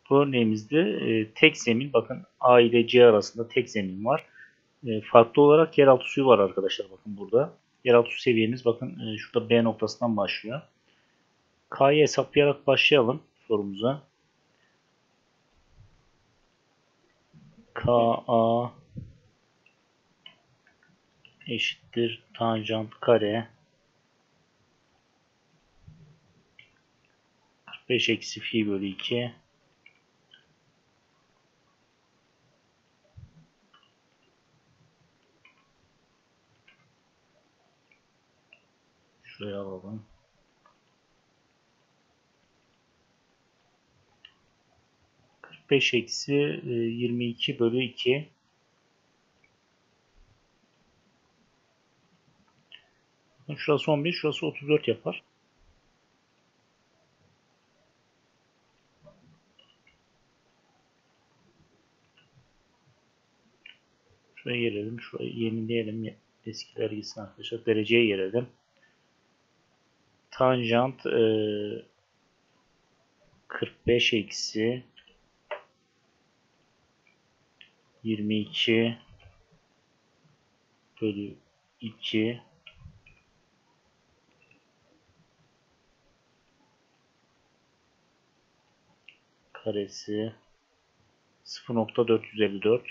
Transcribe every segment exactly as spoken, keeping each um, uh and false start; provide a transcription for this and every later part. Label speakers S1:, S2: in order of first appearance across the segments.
S1: Bu örneğimizde e, tek zemin, bakın A ile C arasında tek zemin var. E, farklı olarak yeraltı suyu var arkadaşlar, bakın burada. Yeraltı su seviyemiz bakın e, şurada B noktasından başlıyor. K'yı hesaplayarak başlayalım sorumuza. Ka eşittir tanjant kare kırk beş eksi fi bölü iki. Şuraya alalım. kırk beş eksi yirmi iki bölü iki. Şurası on bir, şurası otuz dört yapar. Şuraya gelelim. Şurayı yenileyelim. Eskiler gitsin arkadaşlar. Dereceye gelelim. Tanjant e, kırk beş eksi yirmi iki bölü iki karesi sıfır nokta dört yüz elli dört.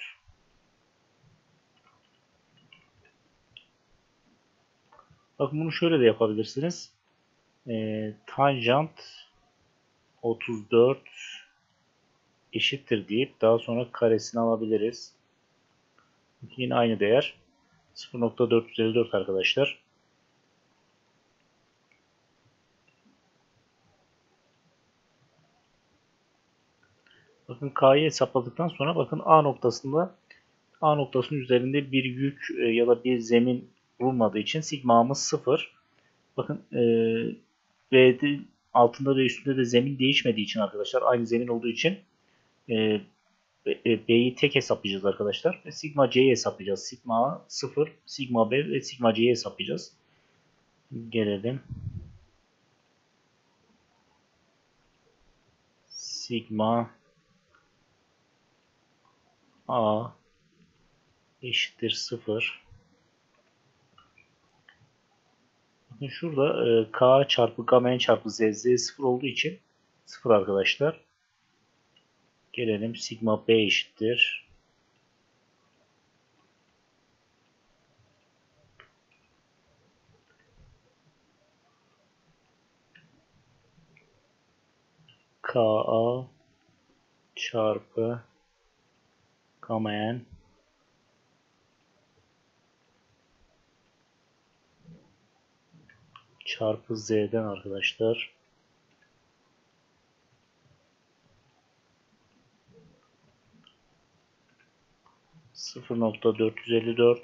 S1: Bakın bunu şöyle de yapabilirsiniz. E, tanjant otuz dört eşittir deyip daha sonra karesini alabiliriz. Yine aynı değer. sıfır nokta dört yüz elli dört arkadaşlar. Bakın K'yı hesapladıktan sonra bakın A noktasında A noktasının üzerinde bir yük e, ya da bir zemin bulunmadığı için sigmamız sıfır. Bakın e, V'de altında ve üstünde de zemin değişmediği için arkadaşlar, aynı zemin olduğu için e, B'yi tek hesaplayacağız arkadaşlar. Ve sigma C'yi hesaplayacağız. Sigma sıfır, sigma B ve sigma C'yi hesaplayacağız. Gelelim. Sigma A eşittir sıfır. Bakın şurada e, K çarpı gamma n çarpı z, z sıfır olduğu için sıfır arkadaşlar. Gelelim sigma B eşittir. Ka çarpı gamma n çarpı z'den arkadaşlar. sıfır nokta dört yüz elli dört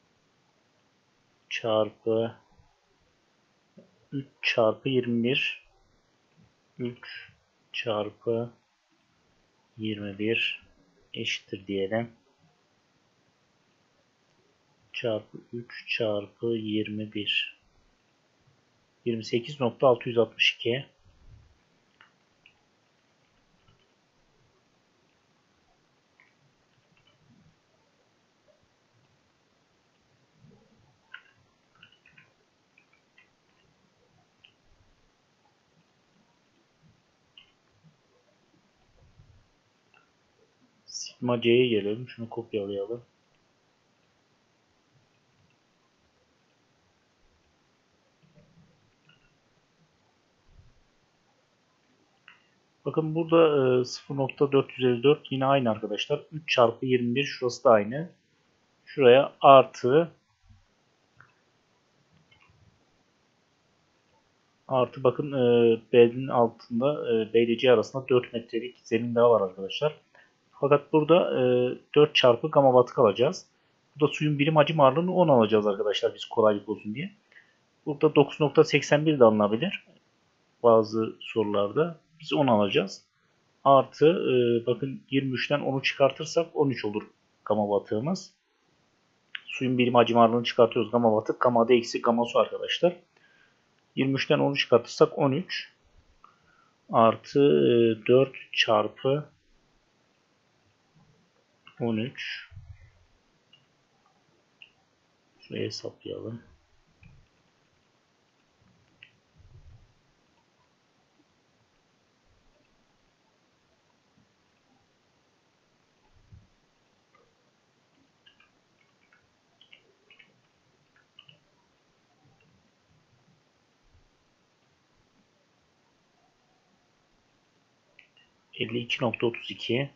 S1: çarpı üç çarpı yirmi bir, üç çarpı yirmi bir eşittir diyelim. Çarpı üç çarpı yirmi bir. yirmi sekiz nokta altı yüz altmış iki. Sigma C'ye gelelim. Şunu kopyalayalım. Bakın burada sıfır nokta dört yüz elli dört yine aynı arkadaşlar. üç çarpı yirmi bir, şurası da aynı. Şuraya artı artı bakın B'nin altında B ile C arasında dört metrelik zemin daha var arkadaşlar. Fakat burada dört çarpı gamma watt alacağız. Burada suyun birim hacim ağırlığını on alacağız arkadaşlar, biz kolaylık olsun diye. Burada dokuz nokta seksen bir de alınabilir bazı sorularda. Biz on alacağız. Artı e, bakın yirmi üçten onu çıkartırsak on üç olur gamma wattımız. Suyun birim hacim ağırlığını çıkartıyoruz. Gamma wattı. Gamma da eksi gamma su arkadaşlar. yirmi üçten onu çıkartırsak on üç. Artı e, dört çarpı on üç. Şuraya hesaplayalım. elli iki nokta otuz iki.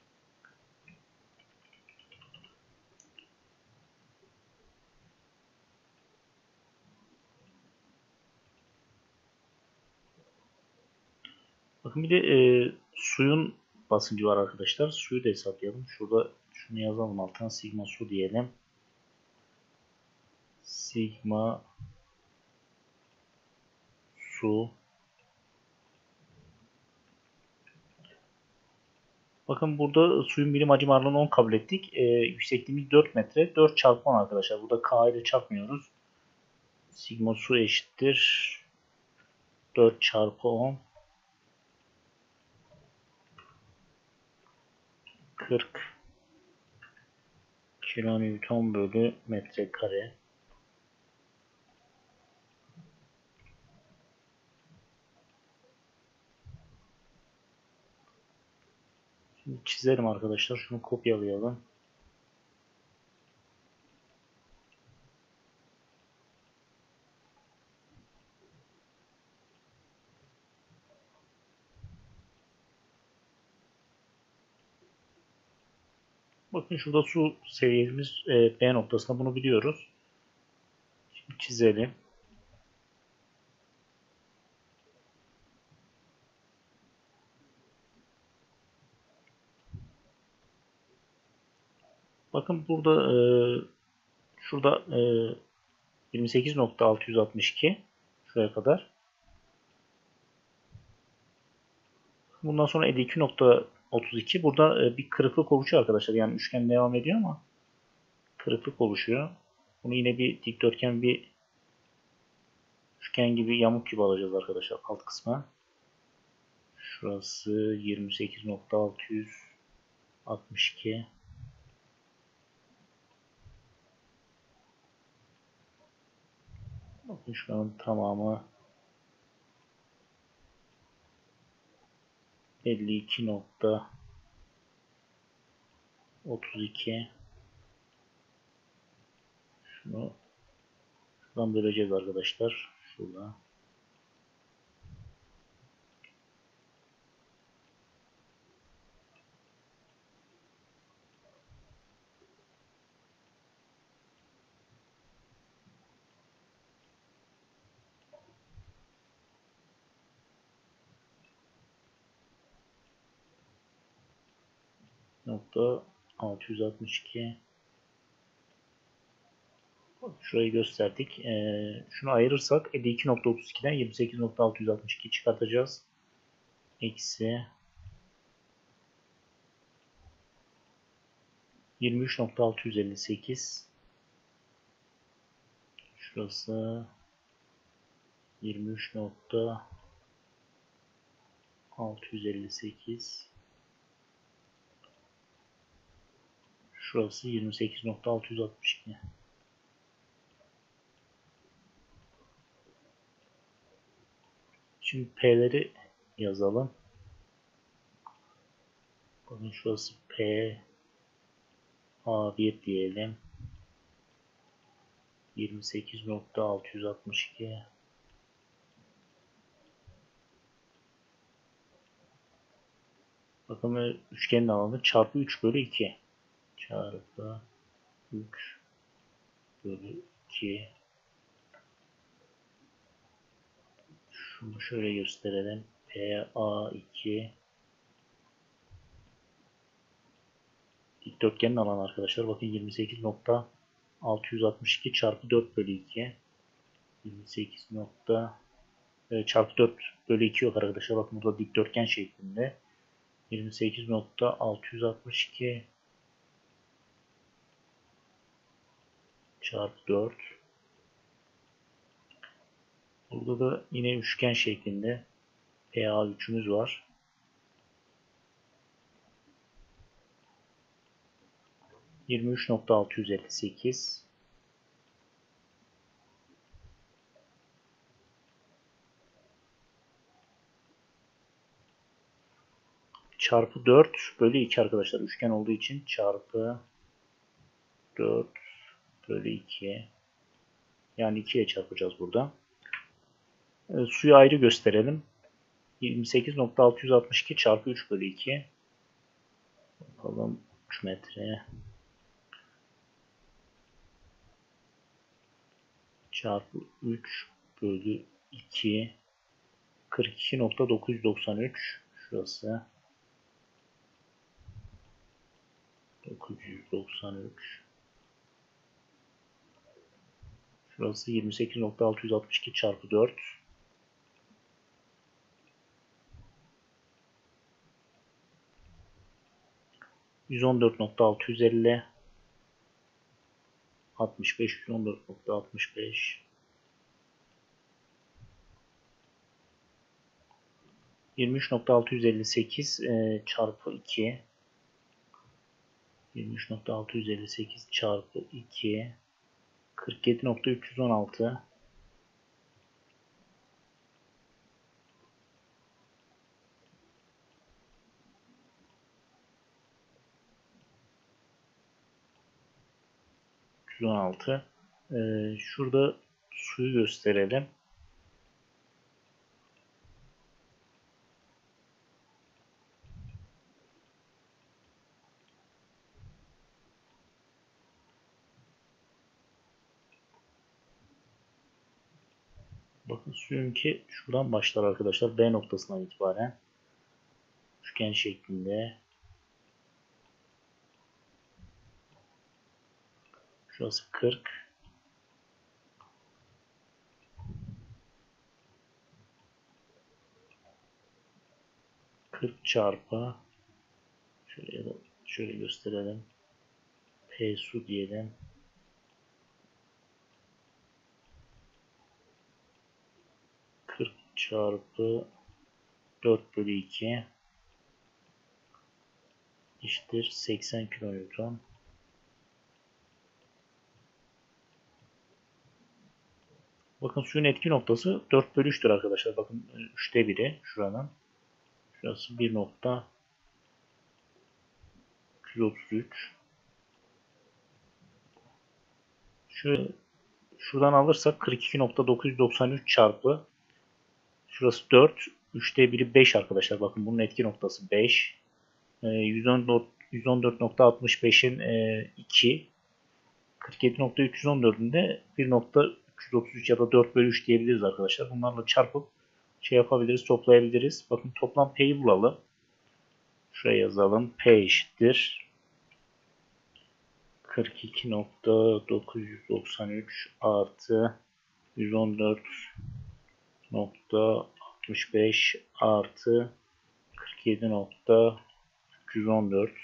S1: Bakın bir de e, suyun basıncı var arkadaşlar. Suyu da hesaplayalım. Şurada şunu yazalım altına, sigma su diyelim. Sigma su. Bakın burada suyun birim hacim ağırlığını on kabul ettik. E, yüksekliğimiz dört metre. dört çarpı on arkadaşlar. Burada K ile çarpmıyoruz. Sigma su eşittir dört çarpı on. kırk kilonewton bölü metrekare. Şimdi çizelim arkadaşlar. Şunu kopyalayalım. Bakın şurada su seviyemiz e, B noktasında, bunu biliyoruz. Şimdi çizelim. Bakın burada e, şurada e, yirmi sekiz nokta altı yüz altmış iki şuraya kadar. Bundan sonra elli iki nokta otuz iki. Burada e, bir kırıklık oluşuyor arkadaşlar. Yani üçgen devam ediyor ama kırıklık oluşuyor. Bunu yine bir dikdörtgen, bir üçgen gibi, yamuk gibi alacağız arkadaşlar alt kısma. Şurası yirmi sekiz nokta altı yüz altmış iki. Bakın şuranın tamamı elli iki nokta otuz iki. Şunu şuradan böleceğiz arkadaşlar. Şurada. Nokta altı yüz altmış iki. Şurayı gösterdik. Ee, şunu ayırırsak elli iki nokta otuz iki'den yirmi sekiz nokta altı yüz altmış iki çıkartacağız. Eksi yirmi üç nokta altı yüz elli sekiz. Şurası yirmi üç nokta altı yüz elli sekiz. Şurası yirmi sekiz nokta altı yüz altmış iki. Şimdi P'leri yazalım. Bakın şurası P A bir diyelim. yirmi sekiz nokta altı yüz altmış iki. Bakın üçgenin alanı çarpı üç bölü iki. Çarpı üç bölü iki. Şunu şöyle gösterelim. P A iki. Dikdörtgenin alanı arkadaşlar. Bakın yirmi sekiz nokta altı yüz altmış iki çarpı dört bölü iki. yirmi sekiz nokta çarpı dört bölü iki yok arkadaşlar. Bakın burada dikdörtgen şeklinde. yirmi sekiz nokta altı yüz altmış iki çarpı dört. Burada da yine üçgen şeklinde P A üç'ümüz var. yirmi üç nokta altı yüz elli sekiz çarpı dört bölü iki arkadaşlar. Üçgen olduğu için çarpı dört bölü iki. Yani ikiye çarpacağız burada. E, suyu ayrı gösterelim. yirmi sekiz nokta altı yüz altmış iki çarpı üç bölü iki. Bakalım üç metre. Çarpı üç bölü iki. kırk iki nokta dokuz yüz doksan üç. Şurası. dokuz yüz doksan üç. Şurası yirmi sekiz nokta altı yüz altmış iki çarpı dört. yüz on dört nokta altı yüz elli. altmış beş. yüz on dört nokta altmış beş. yirmi üç nokta altı yüz elli sekiz e, çarpı iki. yirmi üç nokta altı yüz elli sekiz çarpı iki. kırk yedi nokta üç yüz on altı. üç yüz on altı. Ee, şurada suyu gösterelim. Bakın suyunki şuradan başlar arkadaşlar. B noktasından itibaren. Üçgen şeklinde. Şurası kırk. kırk çarpı şöyle, şöyle gösterelim. P su diyelim. kırk çarpı dört bölü iki eşittir seksen kilonewton. Bakın suyun etki noktası dört bölü üç'tür arkadaşlar. Bakın üçte biri şuranın. Şurası bir nokta üç yüz otuz üç. Şöyle şuradan alırsak kırk iki nokta dokuz yüz doksan üç çarpı şurası dört. üçte biri beş arkadaşlar. Bakın bunun etki noktası beş. yüz on dört nokta altmış beş'in iki. kırk yedi nokta üç yüz on dört'ün de bir nokta üç yüz otuz üç ya da dört bölü üç diyebiliriz arkadaşlar. Bunlarla çarpıp şey yapabiliriz, toplayabiliriz. Bakın toplam P'yi bulalım. Şuraya yazalım. P eşittir kırk iki nokta dokuz yüz doksan üç artı yüz on dört nokta altmış beş artı kırk yedi nokta üç yüz on dört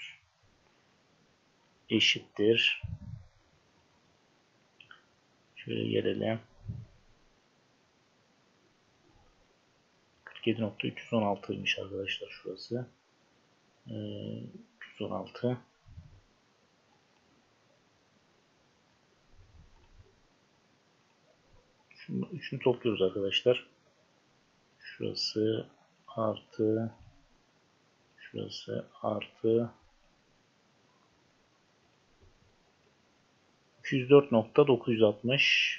S1: eşittir. Şöyle gelelim. kırk yedi nokta üç yüz on altıymış arkadaşlar şurası. Ee, üç yüz on altı. Şunu, üçünü topluyoruz arkadaşlar. Şurası artı şurası artı iki yüz dört nokta dokuz yüz altmış.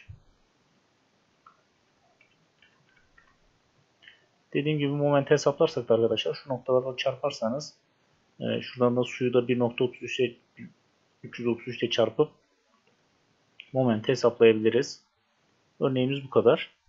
S1: Dediğim gibi moment hesaplarsak da arkadaşlar şu noktalarla çarparsanız e, şuradan da suyu da bir nokta otuz üç'e üç yüz otuz üç ile çarpıp moment hesaplayabiliriz. Örneğimiz bu kadar.